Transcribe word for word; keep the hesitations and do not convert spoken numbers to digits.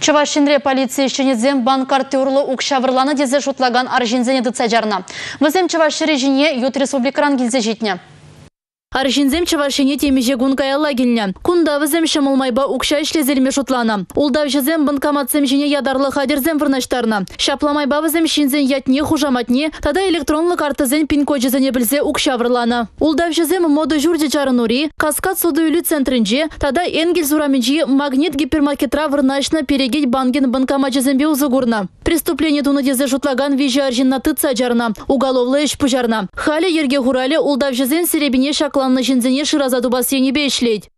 Чувашинре полиция шенезем банкарты урлы укшавырланы дезе шутлаган аржинзене дыца жарна. Вызем Чувашире жіне ют республикаран келзе жетіне. Аржинзем Чувашине темеже гункаялла келне. Кунда вызем шамылмайба укша ишлезелме шутлана. Улдав жезем банкоматсем жіне ядарлы хадерзем вырнаштарна. Шапламайба вызем шинзен ятне хужаматне, тада электронлы картызен пин-коджезене білзе укшавырлана. Улдав жезем моды журде чарынури, каскад суды үлі центринже, тада энгел сураминжи магнит гипермаркетра вырнашна перегеть банген банкоматжезембе узыгурна. Преступление туны дезе шутлаган вижи аржинна тыца жарна, уголовлы иш пужарна. Хали ерге хурали улдав жезен серебине шакла Ланна жинзене ширазаду бассейне бешлеть.